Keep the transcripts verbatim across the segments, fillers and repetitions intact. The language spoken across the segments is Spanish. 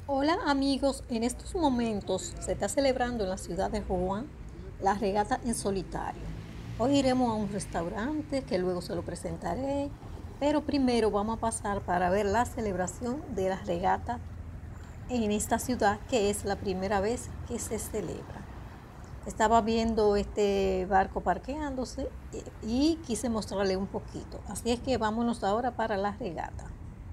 Hola amigos, en estos momentos se está celebrando en la ciudad de Juan la regata en solitario. Hoy iremos a un restaurante que luego se lo presentaré, pero primero vamos a pasar para ver la celebración de la regata en esta ciudad, que es la primera vez que se celebra. Estaba viendo este barco parqueándose y quise mostrarle un poquito, así es que vámonos ahora para la regata.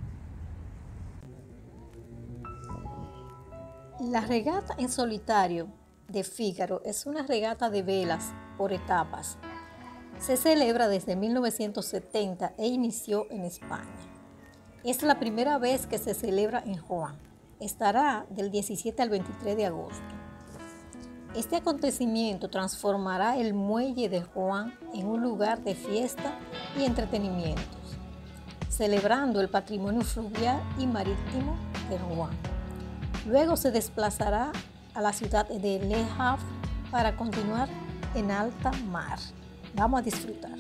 La regata en solitario de Fígaro es una regata de velas por etapas. Se celebra desde mil novecientos setenta e inició en España. Es la primera vez que se celebra en Juan. Estará del diecisiete al veintitrés de agosto. Este acontecimiento transformará el muelle de Juan en un lugar de fiesta y entretenimientos, celebrando el patrimonio fluvial y marítimo de Juan. Luego se desplazará a la ciudad de Le Havre para continuar en alta mar. Vamos a disfrutar.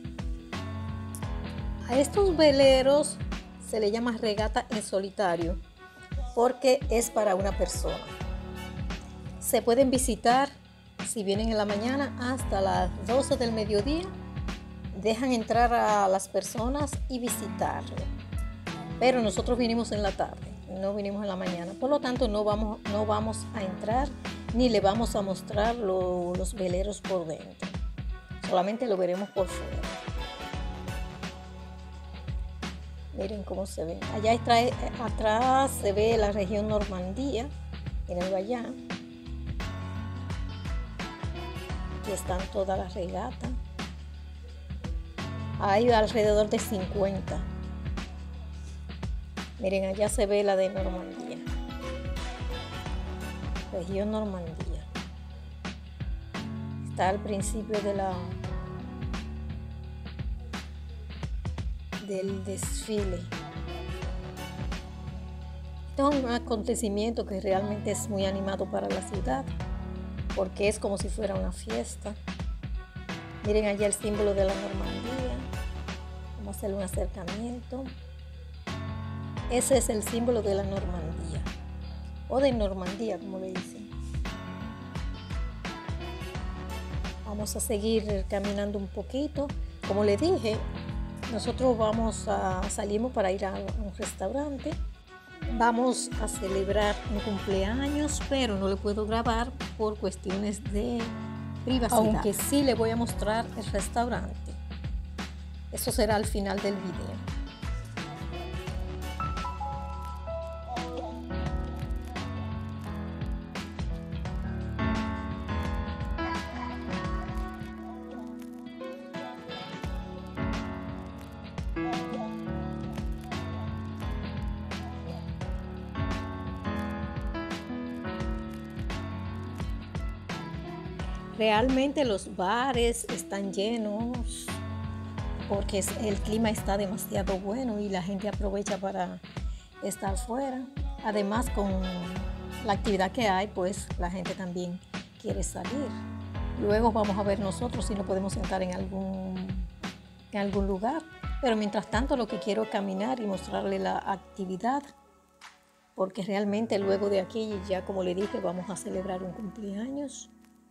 A estos veleros se le llama regata en solitario porque es para una persona. Se pueden visitar si vienen en la mañana hasta las doce del mediodía. Dejan entrar a las personas y visitarlo. Pero nosotros vinimos en la tarde. No vinimos en la mañana, por lo tanto no vamos, no vamos a entrar ni le vamos a mostrar lo, los veleros por dentro, solamente lo veremos por fuera. Miren cómo se ven. Allá trae, atrás se ve la región Normandía, mirenlo allá. Aquí están todas las regatas. Hay alrededor de cincuenta. Miren, allá se ve la de Normandía. Región Normandía. Está al principio de la, del desfile. Esto es un acontecimiento que realmente es muy animado para la ciudad, porque es como si fuera una fiesta. Miren allá el símbolo de la Normandía. Vamos a hacer un acercamiento. Ese es el símbolo de la Normandía, o de Normandía, como le dicen. Vamos a seguir caminando un poquito. Como le dije, nosotros vamos a salimos para ir a un restaurante. Vamos a celebrar un cumpleaños, pero no le puedo grabar por cuestiones de privacidad. Aunque sí le voy a mostrar el restaurante. Eso será al final del video. Realmente los bares están llenos porque el clima está demasiado bueno y la gente aprovecha para estar fuera. Además, con la actividad que hay, pues la gente también quiere salir. Luego vamos a ver nosotros si nos podemos sentar en algún, en algún lugar. Pero mientras tanto lo que quiero es caminar y mostrarle la actividad, porque realmente luego de aquí, ya como le dije, vamos a celebrar un cumpleaños.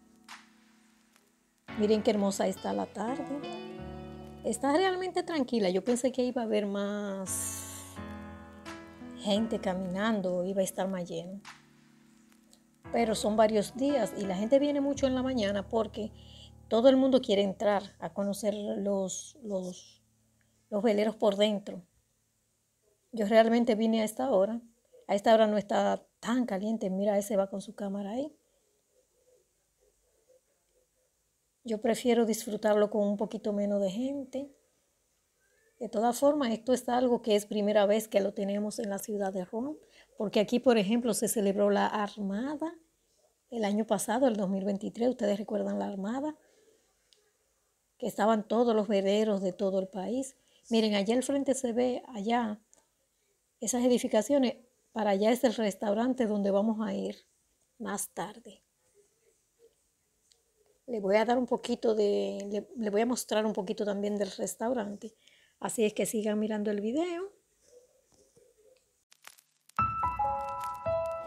Miren qué hermosa está la tarde. Está realmente tranquila. Yo pensé que iba a haber más gente caminando, iba a estar más lleno. Pero son varios días y la gente viene mucho en la mañana porque todo el mundo quiere entrar a conocer los, los, los veleros por dentro. Yo realmente vine a esta hora. A esta hora no está tan caliente. Mira, ese va con su cámara ahí. Yo prefiero disfrutarlo con un poquito menos de gente. De todas formas, esto es algo que es primera vez que lo tenemos en la ciudad de Roma, porque aquí, por ejemplo, se celebró la Armada el año pasado, el dos mil veintitrés. Ustedes recuerdan la Armada, que estaban todos los veleros de todo el país. Miren, allá al frente se ve, allá, esas edificaciones. Para allá es el restaurante donde vamos a ir más tarde. Le voy a dar un poquito de, le, le voy a mostrar un poquito también del restaurante. Así es que sigan mirando el video.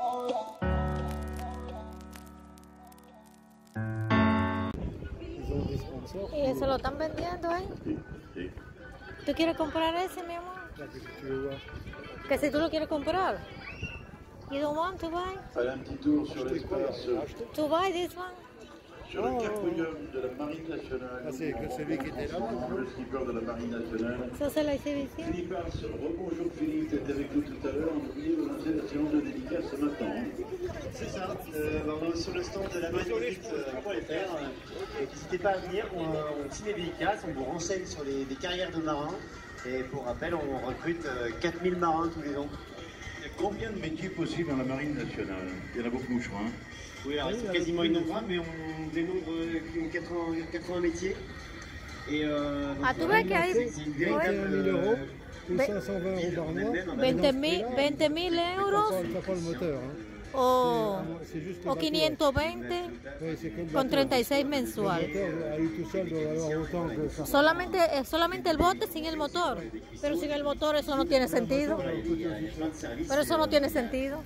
¿Y eso lo están vendiendo ahí? Sí, sí. ¿Tú quieres comprar ese, mi amor? Que si tú lo quieres comprar. You don't want to buy? Allez, un petit tour sur l'espace, To buy this one? sur le capodium de la Marine nationale. Ah, c'est que celui qui était là. Le skipper de la Marine nationale. Ça, c'est l'exhibition. Philippe Ars, rebonjour Philippe, tu étais avec nous tout à l'heure. On oublie de lancer la séance de dédicace maintenant. C'est ça, euh, on est sur le stand de la Marine euh, pour les faire. Euh, N'hésitez pas à venir, on, on signe des dédicaces, on vous renseigne sur les, les carrières de marins. Et pour rappel, on recrute euh, quatre mille marins tous les ans. Il y a combien de métiers possibles dans la Marine nationale? Il y en a beaucoup, je crois. Hein. Oui, alors c'est quasiment innombrable, mais on dénombre euh, quatre-vingts, quatre-vingts métiers. Et euh, donc, Ah, tu vois qu'il y a c'est une véritable, vingt et un mille euros, ou Ben- cinq cent vingt euros par mois. veinte mil, veinte mil euros Ça pas le moteur. Hein. o, C'est juste le o bateau. quinientos veinte Oui, c'est que le con bateau. treinta y seis Le mensual. moteur à lui tout seul doit valoir autant que ça. Solamente, eh, solamente el bote sin el motor. Pero sin el motor eso no tiene sentido. Pero eso no tiene sentido.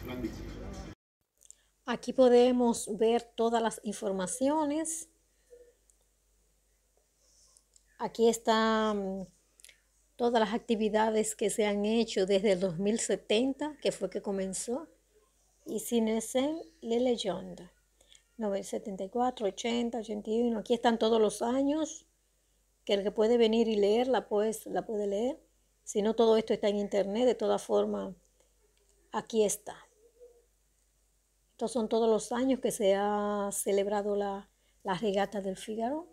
Aquí podemos ver todas las informaciones. Aquí están todas las actividades que se han hecho desde el dos mil setenta, que fue que comenzó. Y sin ese, la leyenda. setenta y cuatro, ochenta, ochenta y uno. Aquí están todos los años. Que el que puede venir y leerla, pues la puede leer. Si no, todo esto está en internet. De todas formas, aquí está. Estos son todos los años que se ha celebrado la, la regata del Fígaro.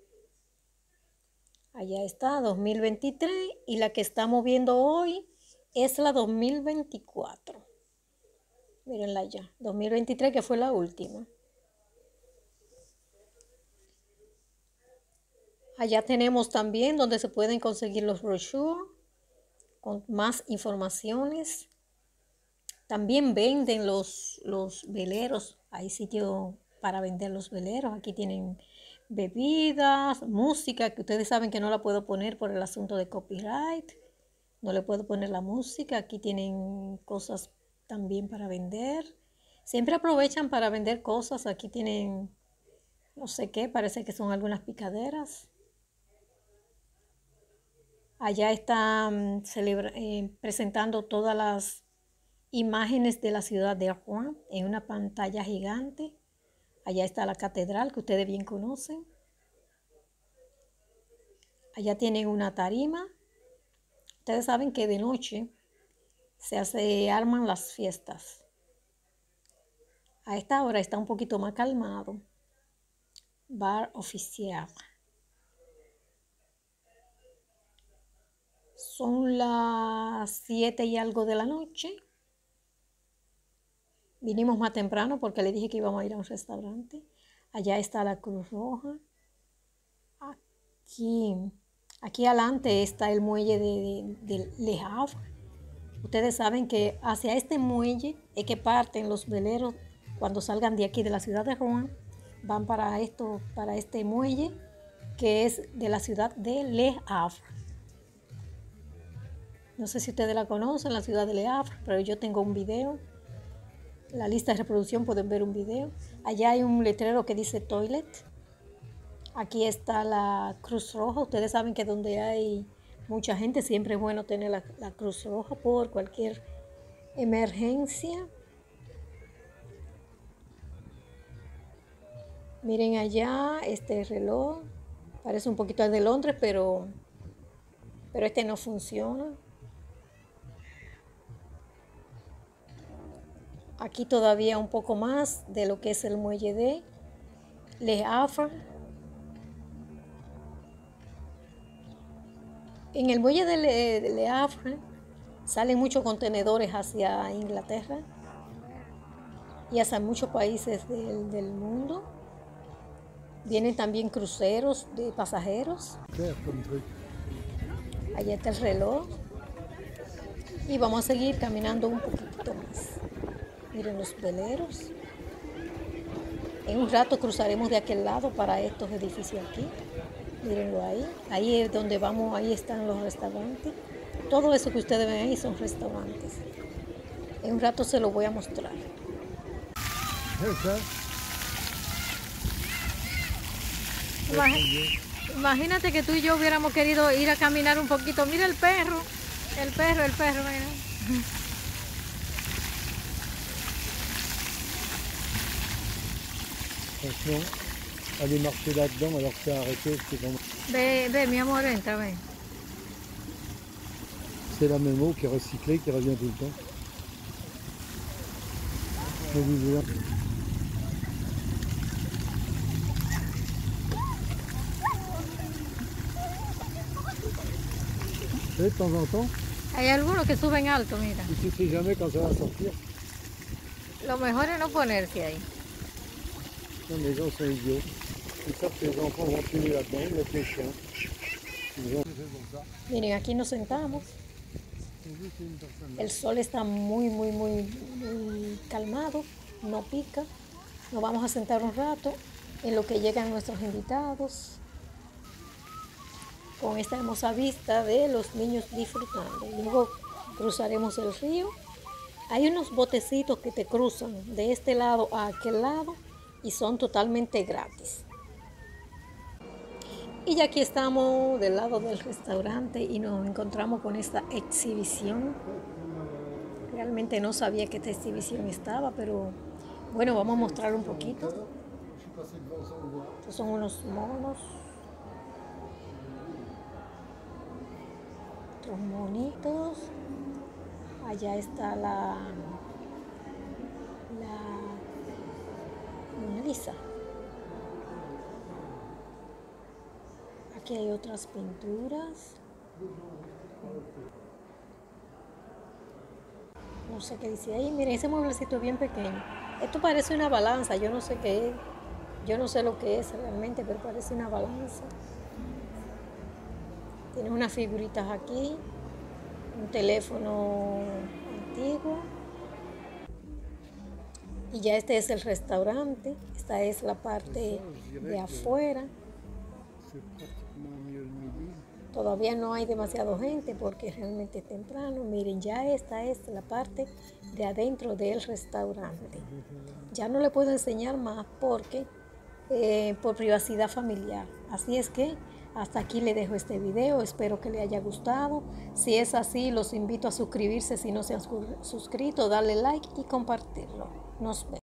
Allá está, dos mil veintitrés. Y la que estamos viendo hoy es la dos mil veinticuatro. Mírenla allá, dos mil veintitrés, que fue la última. Allá tenemos también donde se pueden conseguir los brochures con más informaciones. También venden los, los veleros. Hay sitio para vender los veleros. Aquí tienen bebidas, música, que ustedes saben que no la puedo poner por el asunto de copyright. No le puedo poner la música. Aquí tienen cosas también para vender. Siempre aprovechan para vender cosas. Aquí tienen, no sé qué, parece que son algunas picaderas. Allá están celebra- eh, presentando todas las imágenes de la ciudad de Rouen en una pantalla gigante. Allá está la catedral que ustedes bien conocen. Allá tienen una tarima. Ustedes saben que de noche se hace, arman las fiestas. A esta hora está un poquito más calmado. Bar oficial. Son las siete y algo de la noche. Vinimos más temprano porque le dije que íbamos a ir a un restaurante. Allá está la Cruz Roja. Aquí, aquí adelante está el muelle de, de, de Le Havre. Ustedes saben que hacia este muelle es que parten los veleros cuando salgan de aquí de la ciudad de Rouen. Van para, esto, para este muelle que es de la ciudad de Le Havre. No sé si ustedes la conocen, la ciudad de Le Havre, pero yo tengo un video. La lista de reproducción pueden ver un video. Allá hay un letrero que dice toilet. Aquí está la Cruz Roja. Ustedes saben que donde hay mucha gente siempre es bueno tener la, la Cruz Roja por cualquier emergencia. Miren allá este reloj. Parece un poquito al de Londres, pero, pero este no funciona. Aquí todavía un poco más de lo que es el muelle de Le Havre. En el muelle de Le, de Le Havre salen muchos contenedores hacia Inglaterra y hacia muchos países del, del mundo. Vienen también cruceros de pasajeros. Allá está el reloj. Y vamos a seguir caminando un poquito más. Miren los veleros. En un rato cruzaremos de aquel lado para estos edificios aquí. Mírenlo ahí. Ahí es donde vamos, ahí están los restaurantes. Todo eso que ustedes ven ahí son restaurantes. En un rato se lo voy a mostrar. Imagínate que tú y yo hubiéramos querido ir a caminar un poquito. Mira el perro, el perro, el perro, mira. Franchement, aller marcher là-dedans alors que c'est arrêté, c'est vraiment... Ve, ve, mi amor, entra, ve. C'est la même eau qui est recyclée, qui revient tout le temps. Je vous jure. Et de temps en temps, Hay algunos que suben alto, mira. et tu sais jamais quand ça va sortir. Lo mejor es no ponerse ahí. Non, les gens sont idiots. Ils savent que les enfants vont tuer là-dedans, ils mettent les chiens. Ils ont... Miren, aquí nos sentamos. El sol está muy, muy, muy, muy calmado, no pica. Nos vamos a sentar un rato en lo que llegan nuestros invitados, con esta hermosa vista de los niños disfrutando. Luego cruzaremos el río. Hay unos botecitos que te cruzan de este lado a aquel lado y son totalmente gratis. Y ya aquí estamos del lado del restaurante y nos encontramos con esta exhibición. Realmente no sabía que esta exhibición estaba, pero bueno, vamos a mostrar un poquito. Estos son unos monos. Otros monitos. Allá está la, la Mona Lisa. Aquí hay otras pinturas. No sé qué dice ahí. Miren, ese mueblecito es bien pequeño. Esto parece una balanza. Yo no sé qué es. Yo no sé lo que es realmente, pero parece una balanza. Tiene unas figuritas aquí. Un teléfono antiguo. Y ya este es el restaurante. Esta es la parte de afuera. Todavía no hay demasiada gente porque realmente es temprano. Miren, ya esta es la parte de adentro del restaurante. Ya no le puedo enseñar más porque eh, por privacidad familiar. Así es que hasta aquí le dejo este video. Espero que le haya gustado. Si es así, los invito a suscribirse si no se han suscrito, darle like y compartirlo. Nos vemos.